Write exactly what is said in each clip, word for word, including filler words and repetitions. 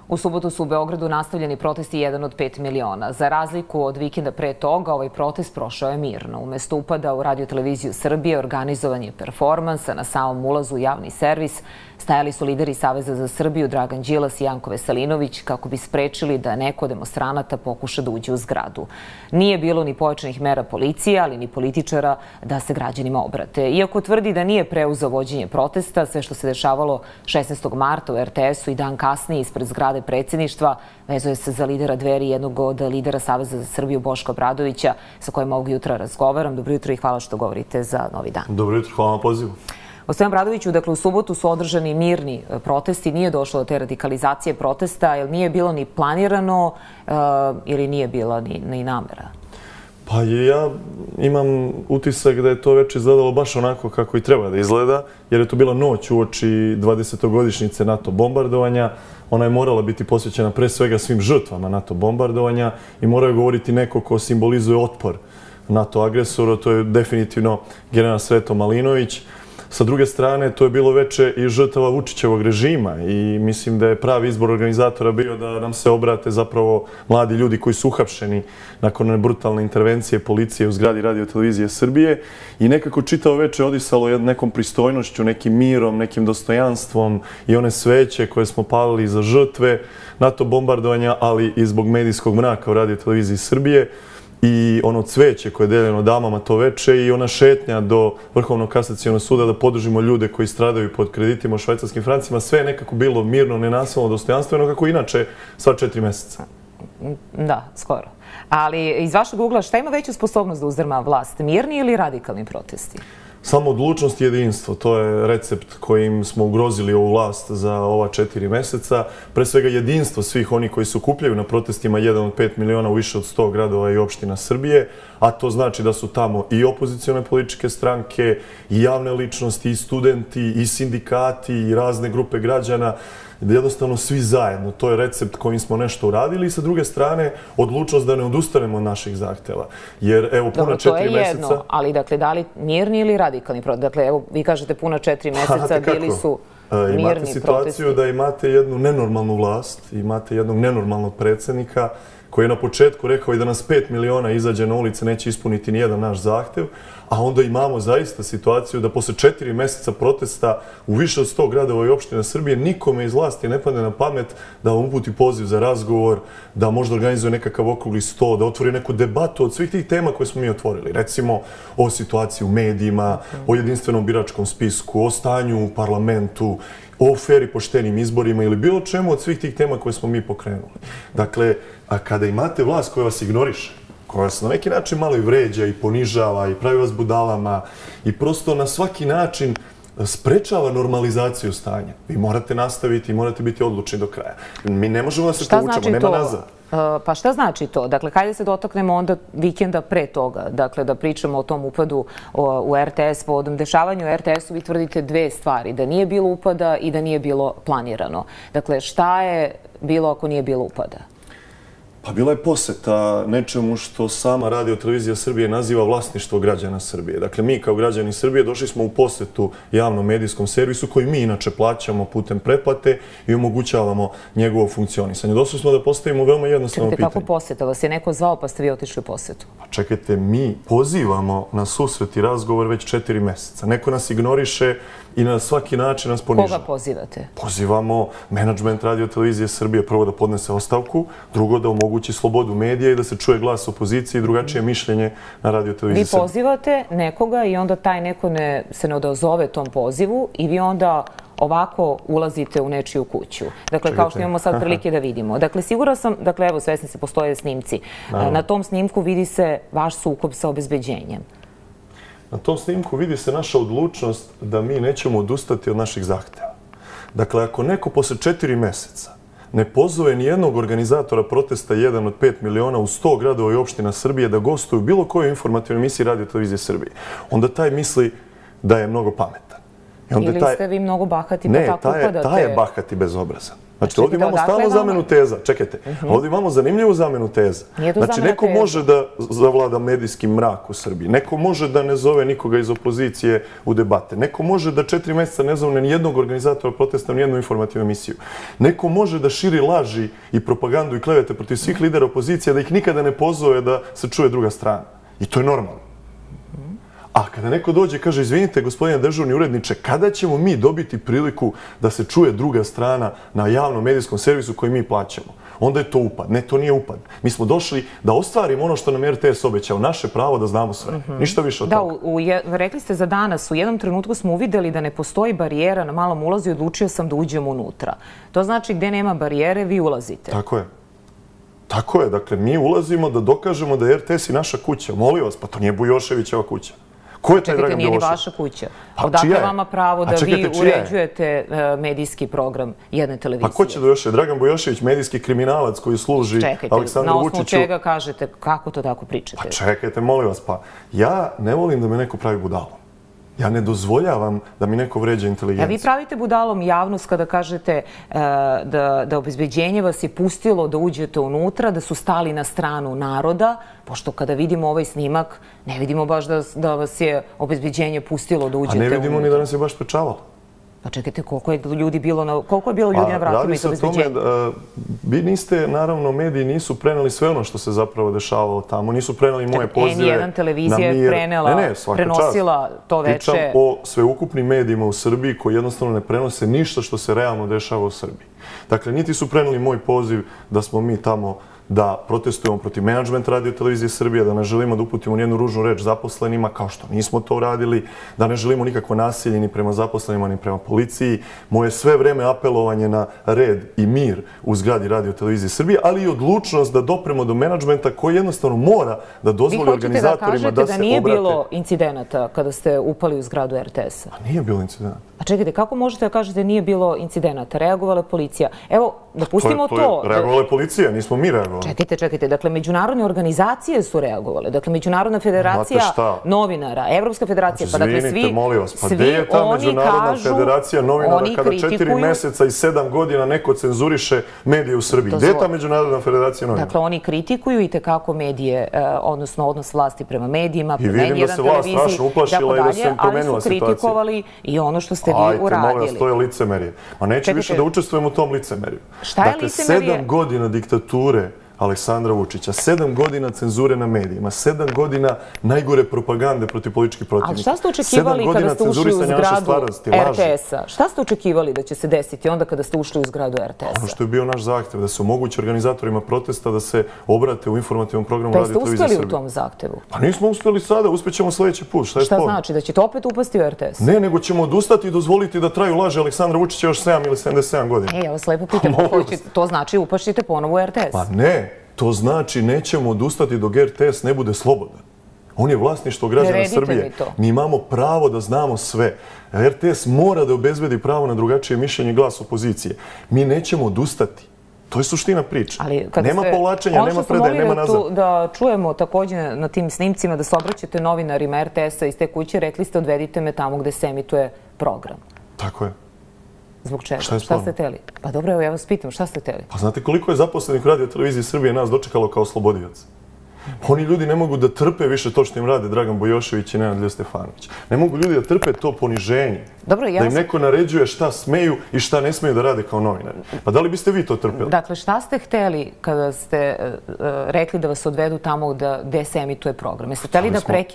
U subotu su u Beogradu nastavljeni protesti jedan od pet miliona. Za razliku od vikenda pre toga, ovaj protest prošao je mirno. Umesto upada u Radio-televiziju Srbije organizovan je performans, a na samom ulazu u javni servis stajali su lideri Saveza za Srbiju Dragan Đilas i Janko Veselinović kako bi sprečili da neko od demonstranata pokuša da uđe u zgradu. Nije bilo ni pojačanih mera policije, ali ni političara da se građanima obrate. Iako tvrdi da nije preuzeo vođenje protesta, sve što se dešavalo šesnaestog marta u er te esu i dan kasnije ispred zgrade predsjedništva vezuje se za lidera Dveri, jednog od lidera Saveza za Srbiju Boška Obradovića, sa kojim ovog jutra razgovaram. Dobro jutro i hvala što govorite za Novi dan. Dobro jutro, hvala na pozivu. Gospodin Obradoviću, dakle u subotu su održani mirni protesti, nije došlo do te radikalizacije protesta, jer nije bilo ni planirano ili nije bila ni namera? Pa ja imam utisak da je to već izgledalo baš onako kako i treba da izgleda, jer je to bila noć uoči dvadesetogodišnjice NATO bombardovanja. Ona je morala biti posvećena pre svega svim žrtvama NATO bombardovanja i mora je govoriti neko ko simbolizuje otpor NATO agresora, to je definitivno general Sreto Malinović. Sa druge strane, to je bilo veče i žrtava Vučićevog režima i mislim da je pravi izbor organizatora bio da nam se obrate zapravo mladi ljudi koji su uhapšeni nakon brutalne intervencije policije u zgradi Radio-televizije Srbije i nekako čitavo veče odisalo nekom pristojnošću, nekim mirom, nekim dostojanstvom i one sveće koje smo palili za žrtve NATO bombardovanja, ali i zbog medijskog mraka u Radio-televiziji Srbije. I ono cveće koje je deljeno damama to veče i ona šetnja do Vrhovnog kasacionog suda da podržimo ljude koji stradaju pod kreditima u švajcarskim francima, sve je nekako bilo mirno, nenasilno, dostojanstveno, kako inače sva četiri meseca. Da, skoro. Ali iz vašeg ugla šta ima veću sposobnost da uzdrma vlast? Mirni ili radikalni protesti? Samo odlučnost i jedinstvo, to je recept kojim smo ugrozili ovu vlast za ova četiri meseca. Pre svega jedinstvo svih onih koji se okupljaju na protestima, jedan od pet miliona u više od sto gradova i opština Srbije, a to znači da su tamo i opozicione političke stranke, i javne ličnosti, i studenti, i sindikati, i razne grupe građana. Jednostavno svi zajedno. To je recept kojim smo nešto uradili i sa druge strane odlučnost da ne odustanemo od naših zahteva. Jer evo puna četiri meseca... To je jedno, ali dakle da li mirni ili radikalni protest? Dakle evo vi kažete puna četiri meseca bili su mirni protesti. Imate situaciju da imate jednu nenormalnu vlast, imate jednog nenormalnog predsjednika koji je na početku rekao i da nas pet miliona izađe na ulice neće ispuniti nijedan naš zahtev, a onda imamo zaista situaciju da posle četiri meseca protesta u više od sto gradova i opština Srbije nikome iz vlasti ne padne na pamet da vam uputi poziv za razgovor, da možda organizuje nekakav okrugli sto, da otvori neku debatu od svih tih tema koje smo mi otvorili. Recimo o situaciji u medijima, o jedinstvenom biračkom spisku, o stanju u parlamentu, o feri poštenim izborima ili bilo čemu od svih tih tema koje smo mi pokrenuli. Dakle, a kada imate vlast koja vas ignoriše, koja vas na neki način malo i vređa i ponižava i pravi vas budalama i prosto na svaki način sprečava normalizaciju stanja, vi morate nastaviti i morate biti odlučni do kraja. Mi ne možemo da se povučemo, nema nazad. Pa šta znači to? Dakle, hajde se dotaknemo onda vikenda pre toga, dakle, da pričamo o tom upadu u er te es. Povodom dešavanju u er te esu vi tvrdite dve stvari, da nije bilo upada i da nije bilo planirano. Dakle, šta je bilo ako nije bilo upada? Pa bila je poseta nečemu što sama Radio-televizija Srbije naziva vlasništvo građana Srbije. Dakle, mi kao građani Srbije došli smo u posetu javnom medijskom servisu koji mi inače plaćamo putem pretplate i omogućavamo njegovo funkcionisanje. Došli smo da postavimo veoma jednostavno pitanje. Čekajte, kako poseta? Vas je neko zvao pa ste vi otišli u posetu? Pa čekajte, mi pozivamo na susret i razgovor već četiri meseca. Neko nas ignoriše i na svaki način nas ponižava. Koga pozivate? Pozivamo menadžment Radio-televizije Srbije prvo da podnese ostavku, drugo da omogući slobodu medija i da se čuje glas opozicije i drugačije mišljenje na Radio-televiziji Srbije. Vi pozivate nekoga i onda taj neko se ne odazove tom pozivu i vi onda ovako ulazite u nečiju kuću. Dakle, kao što imamo sad prilike da vidimo. Dakle, sigurno sam, dakle, evo, svesni se, postoje snimci. Na tom snimku vidi se vaš sukob sa obezbeđenjem. Na tom snimku vidi se naša odlučnost da mi nećemo odustati od naših zahteva. Dakle, ako neko posle četiri meseca ne pozove ni jednog organizatora protesta jedan od pet miliona u sto gradova i opština Srbije da gostuju bilo kojoj informativnoj emisiji Radio-televizije Srbije, onda taj misli da je mnogo pametan. Ili ste vi mnogo bahati pa tako upadate? Ne, taj je bahati bezobrazan. Znači, ovdje imamo stalno zamenu teza. Čekajte, ovdje imamo zanimljivu zamenu teza. Znači, neko može da zavlada medijski mrak u Srbiji. Neko može da ne zove nikoga iz opozicije u debate. Neko može da četiri mjeseca ne zove ni jednog organizatora protesta, ni jednu informativnu emisiju. Neko može da širi laži i propagandu i klevete protiv svih lidera opozicije, da ih nikada ne pozove da se čuje druga strana. I to je normalno. A kada neko dođe i kaže, izvinite, gospodine državni uredniče, kada ćemo mi dobiti priliku da se čuje druga strana na javnom medijskom servisu koji mi plaćamo? Onda je to upad. Ne, to nije upad. Mi smo došli da ostvarimo ono što nam R T S obećao, naše pravo da znamo sve. Ništa više od toga. Da, rekli ste za danas, u jednom trenutku smo uvideli da ne postoji barijera na malom ulazu i odlučio sam da uđem unutra. To znači gdje nema barijere, vi ulazite. Tako je. Tako je. Dakle, mi ulazimo da dokažemo da je R T S i naša kuća. Molim vas, pa to nije Bujoševićeva kuća. Ko je taj Dragan Bujošević? Čekajte, nije ni vaša kuća. Odakle vama pravo da vi uređujete medijski program jedne televizije? Pa ko će da još je? Dragan Bujošević, medijski kriminalac koji služi Aleksandru Vučiću. Čekajte, na osnovu čega kažete, kako to tako pričate? Pa čekajte, molim vas, pa ja ne volim da me neko pravi budalom. Ja ne dozvoljavam da mi neko vređa inteligenciju. A vi pravite budalom javnost kada kažete da obezbeđenje vas je pustilo da uđete unutra, da su stali na stranu naroda, pošto kada vidimo ovaj snimak, ne vidimo baš da vas je obezbeđenje pustilo da uđete unutra. A ne vidimo ni da nas je baš sprečavalo. Pa čekajte, koliko je ljudi bilo na, koliko je bilo ljudi na vratima iz obezbeđenja? Radi se o tome, vi niste, naravno, mediji nisu preneli sve ono što se zapravo dešavalo tamo. Nisu preneli moje pozive na mir. en jedan televizija je prenela, prenosila to veče. Pričam o sveukupnim medijima u Srbiji koji jednostavno ne prenose ništa što se realno dešava u Srbiji. Dakle, niti su preneli moj poziv da smo mi tamo da protestujemo protiv menadžmenta Radio Televizije Srbije, da ne želimo da uputimo nijednu ružnu reč zaposlenima, kao što nismo to uradili, da ne želimo nikakvo nasilje ni prema zaposlenima, ni prema policiji. Moje sve vreme apelovanje na red i mir u zgradi Radio Televizije Srbije, ali i odlučnost da dopremo do menadžmenta koji jednostavno mora da dozvoli organizatorima da se obrate. Vi hoćete da kažete da nije bilo incidenata kada ste upali u zgradu R T S-a? A nije bilo incidenata. A čekajte, kako možete da kažete da nije bilo incidenata? Reagovala je policija. Evo, da pustimo to. Reagovala je policija, nismo mi reagovali. Čekajte, čekajte. Dakle, međunarodne organizacije su reagovale. Dakle, Međunarodna federacija novinara, Evropska federacija, pa dakle svi, molim vas, pa gde je ta Međunarodna federacija novinara kada četiri meseca i sedam godina neko cenzuriše medije u Srbiji? Gde je ta Međunarodna federacija novinara? Dakle, oni kritikuju i tekako medije, odnosno odnos vlasti prema medijima, prema en jedan televiziji, tako dalje, ali su kritikovali i ono što ste vi uradili. Ajte, molim vas, to je licemerije. Ma neću više da učestvujem u tom licemeriju. Šta je licemerije? Dakle, sedam godina diktature Aleksandra Vučića, sedam godina cenzure na medijima, sedam godina najgore propagande protiv političkih protivnika. Ali šta ste očekivali kada ste ušli u zgradu R T S-a? Šta ste očekivali da će se desiti onda kada ste ušli u zgradu R T S-a? Ono što je bio naš zahtev, da se omogući organizatorima protesta da se obrate u informativnom programu Radio Televizije Srbije. Pa jeste uspeli u tom zahtevu? Pa nismo uspeli sada, uspjećemo sljedeći put. Šta je Šta znači? Da ćete opet upasti u R T S? Ne, nego ćemo odustati i dozvoliti da traju laže Aleksandra Vučića još sedam ili sedamdeset sedam godina. E, ja vas lepo pitam, to znači upašćete ponovo u R T S? Pa ne. To znači nećemo odustati dok R T S ne bude slobodan. On je vlasništvo građana Srbije. Mi imamo pravo da znamo sve. R T S mora da obezbedi pravo na drugačije mišljenje i glas opozicije. Mi nećemo odustati. To je suština priče. Nema povlačenja, nema predaje, nema nazad. Ono što smo mogli da čujemo također na tim snimcima, da se obraćate novinarima R T S-a iz te kuće, rekli ste odvedite me tamo gde se emituje program. Tako je. Zbog čega? Šta ste teli? Pa dobro, evo ja vas pitam, šta ste teli? Pa znate koliko je zaposlenih u Radio Televiziji Srbije nas dočekalo kao oslobodioca? Oni ljudi ne mogu da trpe više to što im rade Dragan Bujošević i Nenad Ljo Stefanović. Ne mogu ljudi da trpe to poniženje. Da im neko naređuje šta smeju i šta ne smeju da rade kao novinari. Pa da li biste vi to trpeli? Dakle, šta ste hteli kada ste rekli da vas odvedu tamo gde se emituje program? Jeste hteli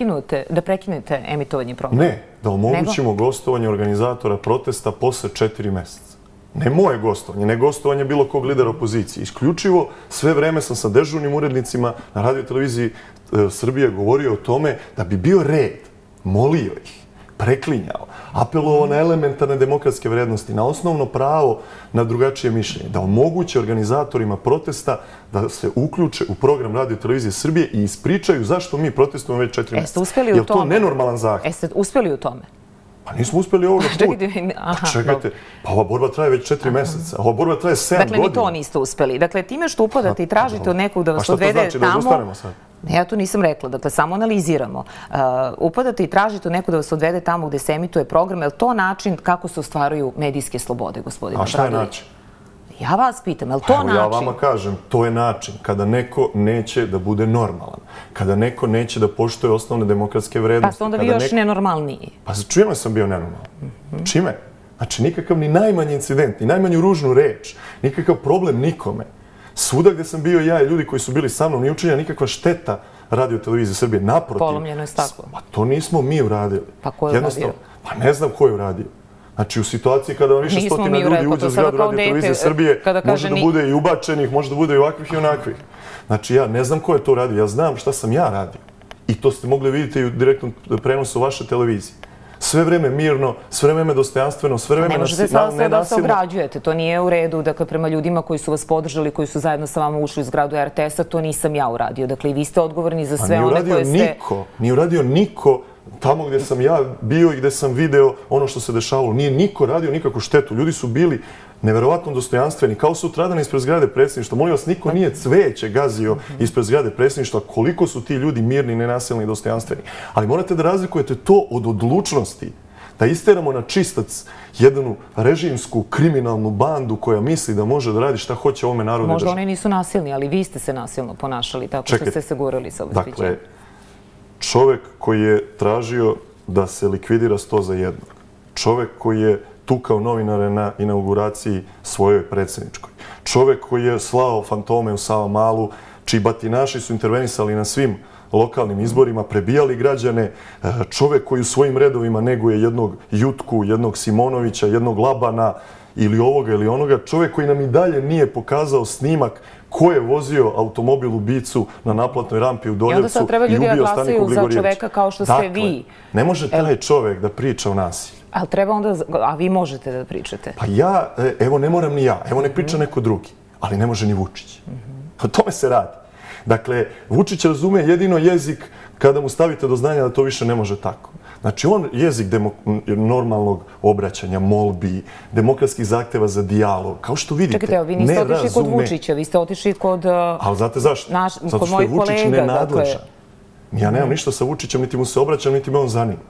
da prekinete emitovanje programa? Ne, da omogućimo gostovanje organizatora protesta posle četiri meseca. Ne moje gostovanje, ne gostovanje bilo kog lidera opozicije. Isključivo sve vreme sam sa dežurnim urednicima na Radio Televiziji Srbije govorio o tome da bi bio red, molio ih, preklinjao, apelovao na elementarne demokratske vrednosti, na osnovno pravo na drugačije mišljenje, da omoguće organizatorima protesta da se uključe u program Radio Televizije Srbije i ispričaju zašto mi protestujemo već četiri mjeseca. Je li to nenormalan zahtev? Jeste uspeli u tome? Pa nismo uspjeli ovoga puta. Pa čekajte, pa ova borba traje već četiri mjeseca. Ova borba traje sedam godina. Dakle, ni to niste uspjeli. Dakle, time što upadate i tražite od nekog da vas odvede tamo... A šta to znači, da odustanemo sad? Ne, ja to nisam rekla. Dakle, samo analiziramo. Upadate i tražite od nekog da vas odvede tamo gde se emituje program. Je li to način kako se ostvaruju medijske slobode, gospodine? A šta je način? Ja vas pitam, je li to način? Ja vama kažem, to je način kada neko neće da bude normalan, kada neko neće da poštuje osnovne demokratske vrednosti. Pa ste onda vi još nenormalniji. Pa čime sam bio nenormalan? Čime? Znači, nikakav ni najmanji incident, ni najmanju ružnu reč, nikakav problem nikome. Svuda gde sam bio ja i ljudi koji su bili sa mnom, nije učinjena nikakva šteta Radio televizije Srbije. Naprotiv. Polomljeno je staklo. Pa to nismo mi uradili. Pa ko je uradio? Pa ne znam ko je uradio. Znači, u situaciji kada vam više stotina ljudi uđe u zgradu Radio televizije Srbije, može da bude i ubačenih, može da bude i ovakvih i onakvih. Znači, ja ne znam ko je to radio, ja znam šta sam ja radio. I to ste mogli vidjeti i u direktnom prenosu vaše televizije. Sve vreme mirno, sve vreme dostojanstveno, sve vreme nenasilno. Ne možete sada sve da se ograđujete, to nije u redu. Dakle, prema ljudima koji su vas podržali, koji su zajedno sa vama ušli u zgradu er te es-a, to nisam ja uradio. Dakle, i vi ste odgovorni za sve one koje ste... Niko, nije uradio niko tamo gdje sam ja bio i gdje sam video ono što se dešavalo. Nije niko radio nikakvu štetu. Ljudi su bili neverovatno dostojanstveni, kao sutradan ispred zgrade predsjedništva. Molim vas, niko nije cveće gazio ispred zgrade predsjedništva. Koliko su ti ljudi mirni, nenasilni i dostojanstveni. Ali morate da razlikujete to od odlučnosti. Da isteramo na čistac jednu režimsku, kriminalnu bandu koja misli da može da radi šta hoće ovome narodu državi. Možda oni nisu nasilni, ali vi ste se nasilno ponašali tako što ste se gurali sa obezbeđenjem. Dakle, čovek koji je tražio da se likvidira sto za jednog. Čovek koji je tukao novinare na inauguraciji svojoj predsjedničkoj. Čovek koji je slao fantome u Savamalu, čiji batinaši su intervenisali na svim lokalnim izborima, prebijali građane. Čovek koji u svojim redovima neguje jednog Jutku, jednog Simonovića, jednog Labana ili ovoga ili onoga. Čovek koji nam i dalje nije pokazao snimak ko je vozio automobil ubicu na naplatnoj rampi u Doljevcu i ubio Staniku Gligorijevića. I onda sad treba ljudi da glasaju za čoveka kao što ste vi. Dakle, ne može taj čovek da priča o nasilju. Ali treba onda, a vi možete da pričate? Pa ja, evo ne moram ni ja, evo ne priča neko drugi, ali ne može ni Vučić. O tome se radi. Dakle, Vučić razume jedino jezik kada mu stavite do znanja da to više ne može tako. Znači, on jezik normalnog obraćanja, molbi, demokratskih zahteva za dijalog, kao što vidite, ne razume. Čekajte, evo, vi niste otišli kod Vučića, vi ste otišli kod mojih kolega. Ali znate zašto? Zato što je Vučić nenadležan. Ja nemam ništa sa Vučićem, niti mu se obraćam, niti me on zanima.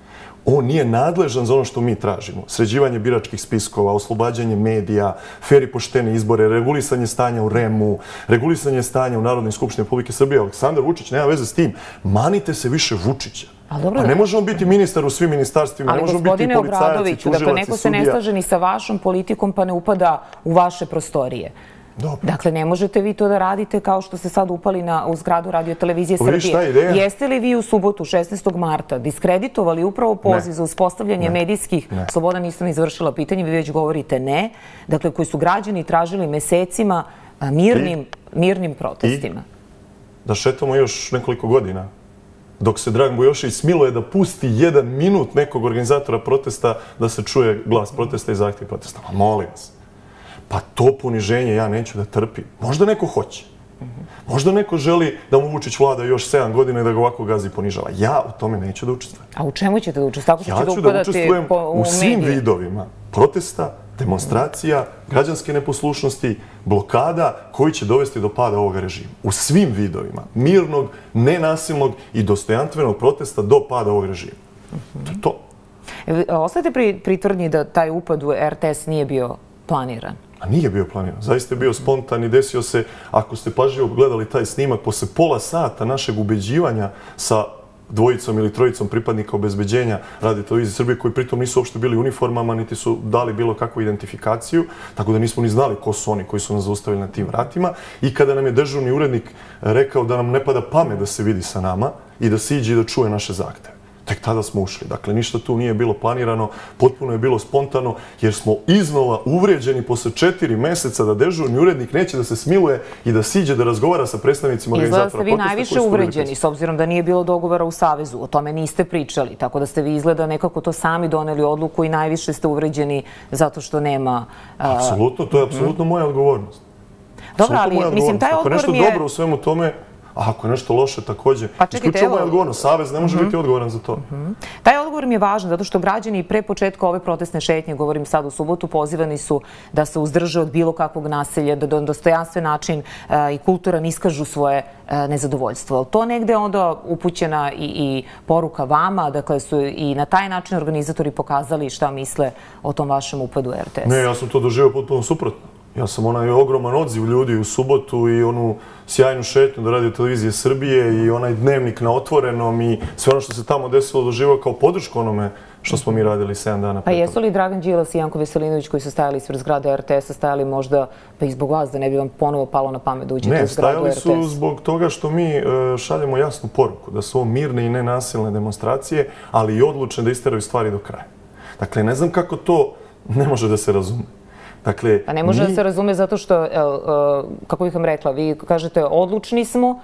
On nije nadležan za ono što mi tražimo. Sređivanje biračkih spiskova, oslobađanje medija, fer i poštene izbore, regulisanje stanja u remu, regulisanje stanja u Narodnoj skupštini Republike Srbije. Aleksandar Vučić nema veze s tim. Manite se više Vučića. Pa ne možemo biti ministar u svim ministarstvima, ne možemo biti i policajac i tužilac i sudija. Dakle, neko se ne slaže ni sa vašom politikom pa ne upada u vaše prostorije. Dakle, ne možete vi to da radite kao što ste sad upali u zgradu Radio televizije Srbije. Jeste li vi u subotu, šesnaestog marta, diskreditovali upravo poziv za uspostavljanje medijskih sloboda? Nisam izvršila pitanje, vi već govorite ne. Dakle, koji su građani tražili mesecima mirnim protestima. Da šetamo još nekoliko godina, dok se Dragan Bujošić smiluje da pusti jedan minut nekog organizatora protesta da se čuje glas protesta i zahtjev protesta. Ma molim vas. Pa to poniženje ja neću da trpim. Možda neko hoće. Možda neko želi da mu Vučić vlada još sedam godina i da ga ovako gazi i ponižava. Ja u tome neću da učestvujem. A u čemu ćete da učestvujete? Ja ću da učestvujem u svim vidovima protesta, demonstracija, građanske neposlušnosti, blokada koji će dovesti do pada ovoga režima. U svim vidovima mirnog, nenasilnog i dostojanstvenog protesta do pada ovog režima. To je to. Ostajete pri tvrdnji da taj upad u er te es nije bio planiran? A nije bio planiran. Zaista je bio spontan i desio se, ako ste pažljivo gledali taj snimak, posle pola sata našeg ubeđivanja sa dvojicom ili trojicom pripadnika obezbeđenja Radio televizije Srbije, koji pritom nisu uopšte bili u uniformama, niti su dali bilo kakvu identifikaciju, tako da nismo ni znali ko su oni koji su nas zaustavili na tim vratima. I kada nam je dežurni urednik rekao da nam ne pada pamet da se vidi sa nama i da siđe i da čuje naše zahteve. Tek tada smo ušli. Dakle, ništa tu nije bilo planirano, potpuno je bilo spontano, jer smo iznova uvređeni posle četiri meseca da dežurni urednik neće da se smiluje i da siđe da razgovara sa predstavnicima organizatora protesta. Izgleda ste vi najviše uvređeni, s obzirom da nije bilo dogovora u Savezu. O tome niste pričali, tako da ste vi izgleda nekako to sami doneli odluku i najviše ste uvređeni zato što nema... Apsolutno, to je apsolutno moja odgovornost. Dobro, ali mislim, taj odgovor mi je... Ako nešto dobro u svemu tome, a ako je nešto loše također, isključivo moja odgovornost. Savez ne može biti odgovoran za to. Taj odgovor mi je važan, zato što građani pre početka ove protestne šetnje, govorim sad u subotu, pozivani su da se uzdrže od bilo kakvog nasilja, da na dostojanstven način i kulturan iskažu svoje nezadovoljstvo. Ali to negde onda upućena i poruka vama, dakle su i na taj način organizatori pokazali šta misle o tom vašem upadu u er te es. Ne, ja sam to doživio potpuno suprotno. Ja sam onaj ogroman odziv ljudi u subotu i onu sjajnu šetnju do Radio televizije Srbije i onaj dnevnik na Otvorenom i sve ono što se tamo desilo doživao kao podršku onome što smo mi radili sedam dana pre toga. Pa jesu li Dragan Đilas i Janko Veselinović koji su stajali ispred zgrade R T S-a stajali možda pa i zbog vas da ne bi vam ponovo palo na pamet da uđete u zgradu R T S-a? Ne, stajali su zbog toga što mi šaljemo jasnu poruku da su ovo mirne i nenasilne demonstracije, ali i odlučne da isteraju stvari do kraja. Dakle, ne znam kako to ne može da se razume. Dakle, pa ne može da se razume zato što, kako bih vam rekla, vi kažete odlučni smo,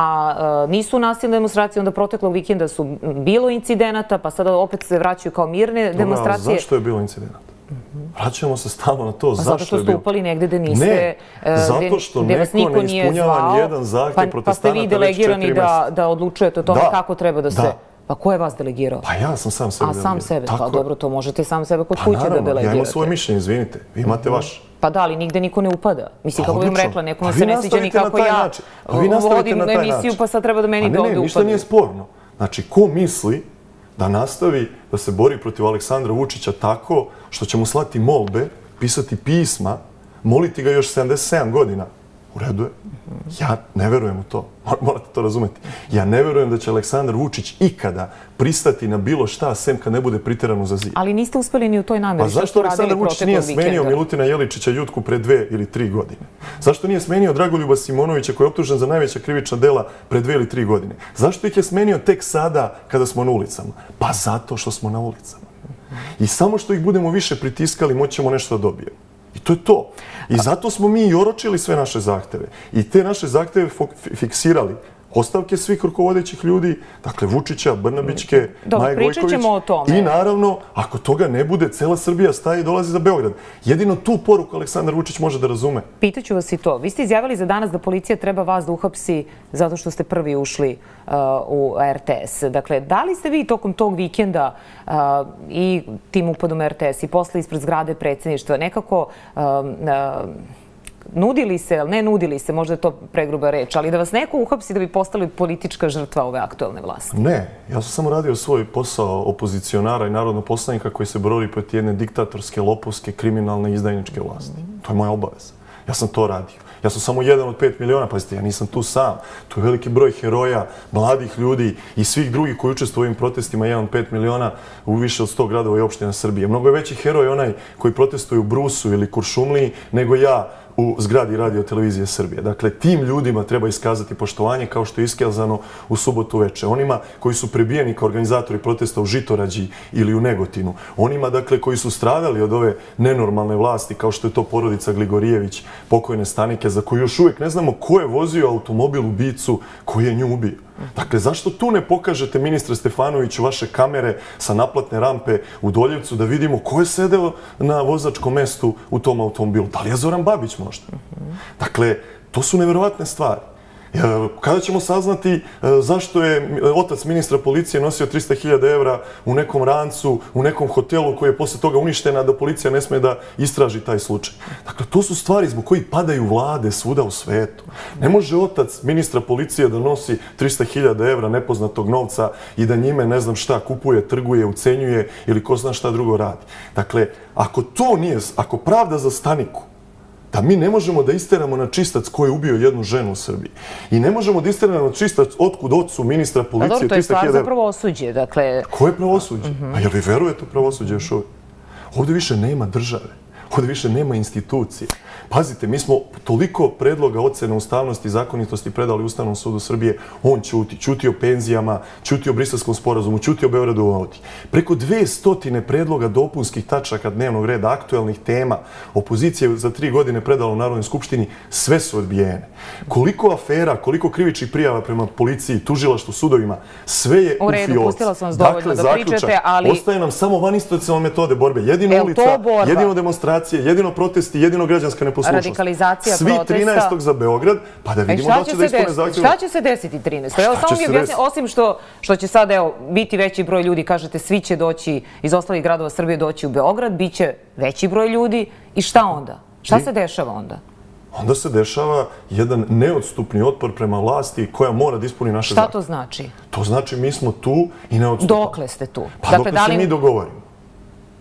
a nisu nasilne demonstracije, onda proteklog vikenda su bilo incidenata, pa sada opet se vraćaju kao mirne demonstracije. Zašto je bilo incidenata? Vraćamo se stalno na to. Zato što ste upali negde gde niste, ne, zato što neko ne ispunjava nijedan zahtev protestanata pa ste vi delegirani da odlučujete o tome kako treba da se... Pa ko je vas delegirao? Pa ja sam sam sebe delegirao. A sam sebe? Pa dobro, to možete sam sebe kod kuće da delegirate. Pa naravno, ja imam svoje mišljenje, izvinite. Vi imate vaš. Pa da, ali nigde niko ne upada. Mislim, kako bih vam rekla, nekome se ne sviđa ni kako ja vodim emisiju, pa sad treba da meni da ovde upadaju. Ne, ništa nije sporno. Znači, ko misli da nastavi da se bori protiv Aleksandra Vučića tako što će mu slati molbe, pisati pisma, moliti ga još sedamdeset sedam godina? U redu je. Ja ne verujem u to. Morate to razumeti. Ja ne verujem da će Aleksandar Vučić ikada pristati na bilo šta, sem kad ne bude priteran za zid. Ali niste uspeli ni u toj nameri. Pa zašto Aleksandar Vučić nije smenio Milutina Jeličića Jutku pre dve ili tri godine? Zašto nije smenio Dragoljuba Simonovića koji je optužen za najveća krivična dela pre dve ili tri godine? Zašto ih je smenio tek sada kada smo na ulicama? Pa zato što smo na ulicama. I samo što ih budemo više pritiskali, moćemo nešto da dobijemo. I to je to. I zato smo mi i oročili sve naše zahteve. I te naše zahteve fiksirali. Ostavke svih rukovodećih ljudi, dakle Vučića, Brnabićke, Maje Gojković. I naravno, ako toga ne bude, cela Srbija staje i dolazi za Beograd. Jedino tu poruku Aleksandar Vučić može da razume. Pitaću vas i to. Vi ste izjavili za danas da policija treba vas da uhapsi zato što ste prvi ušli u R T S. Dakle, da li ste vi tokom tog vikenda i tim upadom R T S i posle ispred zgrade predsjedništva nekako nudili se, ali ne nudili se, možda je to pregruba reč, ali da vas neko uhapsi da bi postali politička žrtva ove aktualne vlasti? Ne, ja sam samo radio svoj posao opozicionara i narodnog poslanika koji se borili protiv jedne diktatorske, lopovske, kriminalne i izdajničke vlasti. To je moja obaveza. Ja sam to radio. Ja sam samo jedan od pet miliona, pazite, ja nisam tu sam. Tu je veliki broj heroja, mladih ljudi i svih drugih koji učestvuju u ovim protestima, jedan od pet miliona u više od sto gradova i opština Srbije. Mnogo je veći heroj onaj koji protestuje u Brusu ili Kuršumliji nego ja u zgradi Radio televizije Srbije. Dakle, tim ljudima treba iskazati poštovanje kao što je iskazano u subotu veče. Onima koji su prebijeni kao organizatori protesta u Žitorađi ili u Negotinu. Onima, dakle, koji su stradali od ove nenormalne vlasti kao što je to porodica Gligorijević, pokojne Stanike, za koju još uvijek ne znamo ko je vozio automobil ubicu koji je nju ubio. Dakle, zašto tu ne pokažete, ministre Stefanoviću, vaše kamere sa naplatne rampe u Doljevcu da vidimo ko je sedeo na vozačkom mestu u tom automobilu? Da li je Zoran Babić možda? Dakle, to su neverovatne stvari. Kada ćemo saznati zašto je otac ministra policije nosio trista hiljada evra u nekom rancu, u nekom hotelu koji je posle toga uništena, da policija ne sme da istraži taj slučaj? Dakle, to su stvari zbog kojih padaju vlade svuda u svetu. Ne može otac ministra policije da nosi trista hiljada evra nepoznatog novca i da njime ne znam šta kupuje, trguje, ucenjuje ili ko zna šta drugo radi. Dakle, ako to nije, ako pravda za Staniku, da mi ne možemo da isteramo na čistac ko je ubio jednu ženu u Srbiji. I ne možemo da isteramo na čistac otkud ocu ministra policije trista hiljada evra. To je stvar za pravosuđe, dakle... Ko je pravosuđe? A jel vi verujete u pravosuđe još uvijek? Ovdje više nema države. Ovdje više nema institucije. Pazite, mi smo toliko predloga ocene ustavnosti i zakonitosti predali Ustavnom sudu Srbije, on ćuti. Ćuti o penzijama, ćuti o Briselskom sporazumu, ćuti o Beogradu u vodi. Preko dve stotine predloga dopunskih tačaka dnevnog reda, aktuelnih tema, opozicije za tri godine predala u Narodnoj skupštini, sve su odbijene. Koliko afera, koliko krivičnih prijava prema policiji, tužilaštvu, sudovima, sve je u fioci. U redu, pustila sam vas dovoljno da pričate, ali... Ostaje nam samo vaninstitucionalne metode borbe. Jedino ulica, jedino demonstracije, jedino protesti, jedino građanska neposlušnost. Radikalizacija protesta. Svi trinaestog za Beograd, pa da vidimo da će da ispune zahtjeve. Šta će se desiti trinaestog? Evo, samo mi objasnite, osim što će sad, evo, biti veći broj ljudi, kažete, svi će doći iz ostalih gradova Srbije doći u Beograd, bit će veći broj ljudi i šta onda? Šta se dešava onda? Onda se dešava jedan neodstupni otpor prema vlasti koja mora da ispuni naše zahtjeve. Šta to znači? To znači mi smo tu i neodstupni. Dokle ste tu? Pa dokle se mi dogovorimo.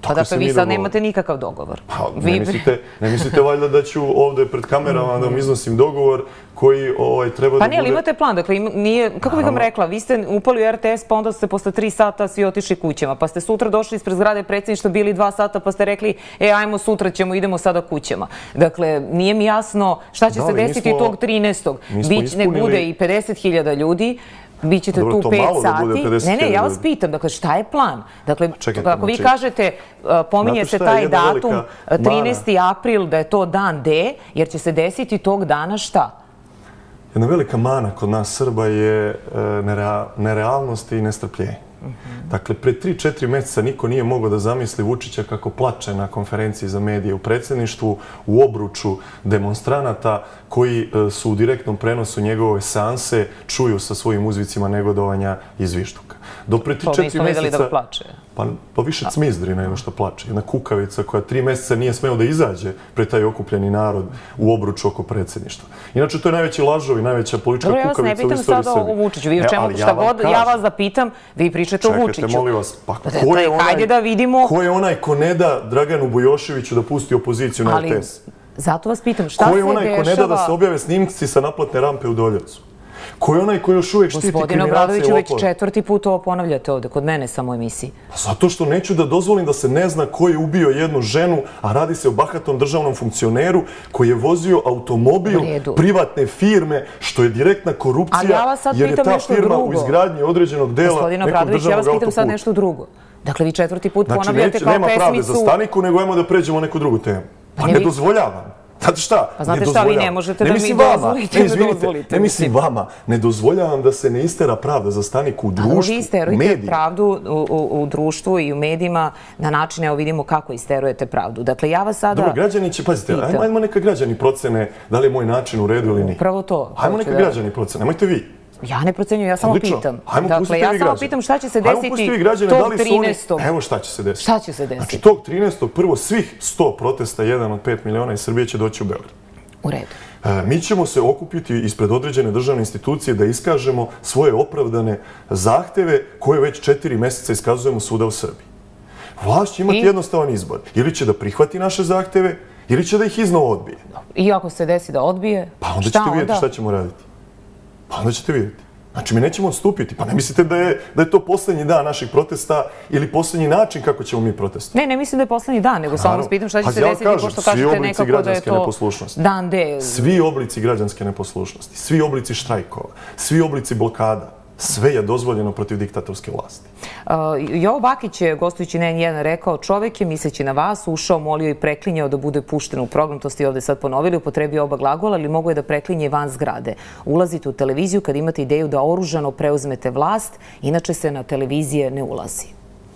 Pa dakle, vi sad nemate nikakav dogovor. Ne mislite valjda da ću ovde pred kamerama da vam iznosim dogovor koji treba da bude... Pa ne, ali imate plan, dakle, nije, kako bih vam rekla, vi ste upali u er te es, pa onda ste posle tri sata svi otišli kućama, pa ste sutra došli ispred zgrade predsjedništva, bili dva sata, pa ste rekli, e, ajmo sutra ćemo, idemo sada kućama. Dakle, nije mi jasno šta će se desiti tog trinaestog Nek bude i pedeset hiljada ljudi, vi ćete tu pet sati. Ne, ne, ja vas pitam, dakle, šta je plan? Dakle, ako vi kažete, pominje se taj datum, trinaesti april, da je to dan D, jer će se desiti tog dana šta? Jedna velika mana kod nas Srba je nerealnost i nestrpljenje. Dakle, pre tri četiri meseca niko nije mogao da zamisli Vučića kako plače na konferenciji za medije u predsjedništvu, u obruču demonstranata koji su u direktnom prenosu njegove seanse čuju sa svojim uzvicima negodovanja i zvižduka. Do pre tri četiri meseca... Pa više cmizdri nego što plače. Jedna kukavica koja tri meseca nije smeo da izađe pred taj okupljeni narod u obruču oko predsjedništva. Inače, to je najveći lažov i najveća politička kukavica u istoriji Srbije. Dobro, ja vas ne pitam sada o Vučiću. Vi u čemu, šta god ja vas da pitam, vi pričate o Vučiću. Čekajte, molim vas, pa ko je onaj ko ne da Draganu Bujoševiću da pusti opoziciju na er te es? Zato vas pitam, šta se dešava... Ko je onaj ko ne da da se objave snimci sa naplatne rampe u Doljevcu? Ko je onaj koji još uvijek štiti kriminalce i lopove? Gospodine Obradoviću, već četvrti put ovo ponavljate ovde, kod mene samo u emisiji. Zato što neću da dozvolim da se ne zna ko je ubio jednu ženu, a radi se o bahatom državnom funkcioneru koji je vozio automobil privatne firme, što je direktna korupcija, jer je ta firma u izgradnji određenog dela nekog državnog autoputa. Gospodine Obradoviću, ja vas pitam sad nešto drugo. Dakle, vi četvrti put ponavljate kao pesmicu... Znači, nema pravde za Staniku, nego ajmo da pređemo neku drugu temu. Pa ne dozvoljavam. Znate šta? Pa znate šta, vi ne možete da mi dozvolite, ne dozvolite. Ne mislim vama, ne dozvoljavam da se ne istera pravda za Staniku u društvu, u medijima. Vi isterujete pravdu u društvu i u medijima na način, evo vidimo kako isterujete pravdu. Dakle, ja vas sada... Dobro, građani će, pazite, ajmo neka građani procene da li je moj način u redu ili nije. Upravo to. Ajmo neka građani procene, nemojte vi. Ja ne procenjujem, ja samo pitam. Dakle, ja samo pitam šta će se desiti tog trinaestog Evo šta će se desiti. Šta će se desiti? Znači, tog trinaestog prvo svih sto protesta, jedan od pet miliona iz Srbije će doći u Beograd. U redu. Mi ćemo se okupiti ispred određene državne institucije da iskažemo svoje opravdane zahteve koje već četiri meseca iskazujemo svuda u Srbiji. Vlast će imati jednostavan izbor. Ili će da prihvati naše zahteve, ili će da ih iznova odbije. I ako se desi da odbije, pa onda ćete vidjeti šta ćemo raditi. Pa onda ćete vidjeti. Znači, mi nećemo odstupiti. Pa ne mislite da je to poslednji dan naših protesta ili poslednji način kako ćemo mi protestovati? Ne, ne mislim da je poslednji dan, nego samo vas pitam šta će se desiti, pošto kažete nekako da je to dan D. Svi oblici građanske neposlušnosti, svi oblici štrajkova, svi oblici blokada, sve je dozvoljeno protiv diktatorske vlasti. Jovo Bakić je, gostujući na en jedan, rekao: čovek je, misleći na vas, ušao, molio i preklinjao da bude pušten u program, to ste i ovde sad ponovili, upotrebio oba glagola, ali mogo je da preklinje van zgrade. Ulazite u televiziju kad imate ideju da oružano preuzmete vlast, inače se na televizije ne ulazi.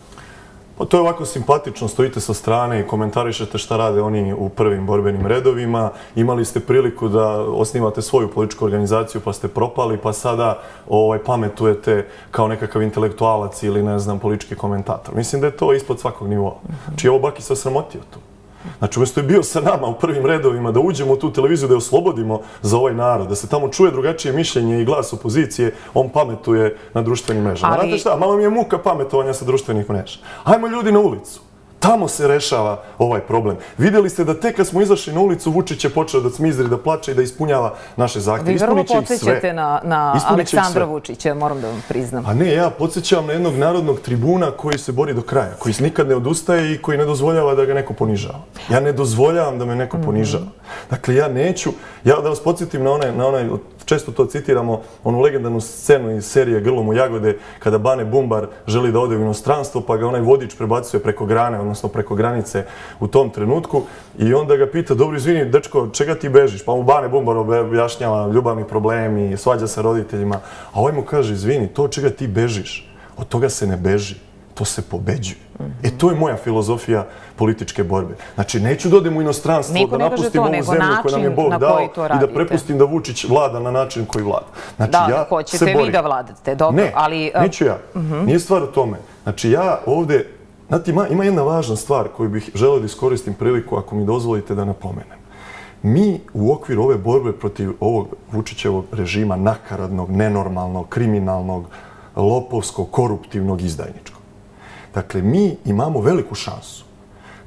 To je ovako simpatično, stojite sa strane i komentarišete šta rade oni u prvim borbenim redovima. Imali ste priliku da osnivate svoju političku organizaciju pa ste propali, pa sada pametujete kao nekakav intelektualac ili, ne znam, politički komentator. Mislim da je to ispod svakog nivoa. Znači, Jovo Bakić se osramotio tu. Znači, umjesto je bio sa nama u prvim redovima da uđemo u tu televiziju, da je oslobodimo za ovaj narod, da se tamo čuje drugačije mišljenje i glas opozicije, on pametuje na društvenim mrežama. Znate šta, malo mi je muka pametovanja sa društvenih mreža. Hajmo ljudi na ulicu. Tamo se rešava ovaj problem. Vidjeli ste da tek kad smo izašli na ulicu, Vučić je počeo da cmizdri, da plače i da ispunjava naše zahtjeve. Vi vrlo podsjećate na Aleksandra Vučića, moram da vam priznam. A ne, ja podsjećam na jednog narodnog tribuna koji se bori do kraja, koji nikad ne odustaje i koji ne dozvoljava da ga neko ponižava. Ja ne dozvoljavam da me neko ponižava. Dakle, ja neću, ja da vas podsjetim na onaj, često to citiramo, onu legendarnu scenu iz serije Grlom u jagode, kada Bane Bumbar želi da ode u inostranstvo, pa ga onaj vodič prebacuje preko grane, odnosno preko granice u tom trenutku i onda ga pita: dobro, izvini, dečko, čega ti bežiš? Pa mu Bane Bumbar objašnjava ljubavni problemi, svađa sa roditeljima, a ovaj mu kaže: izvini, to čega ti bežiš, od toga se ne beži, to se pobeđuje. E, to je moja filozofija političke borbe. Znači, neću da odem u inostranstvo, da napustim ovu zemlju koju nam je Bog dao i da prepustim da Vučić vlada na način koji vlada. Da, hoćete vi da vladate, dobro, ali... Ne, neću ja. Nije stvar u tome. Znači, ja ovde... Znate, ima jedna važna stvar koju bih želeo da iskoristim priliku, ako mi dozvolite da napomenem. Mi u okviru ove borbe protiv ovog Vučićevog režima, nakaradnog, nenormalnog, kriminalnog, lopovskog, koruptivnog, izdajničkog. Dakle, mi imamo veliku šansu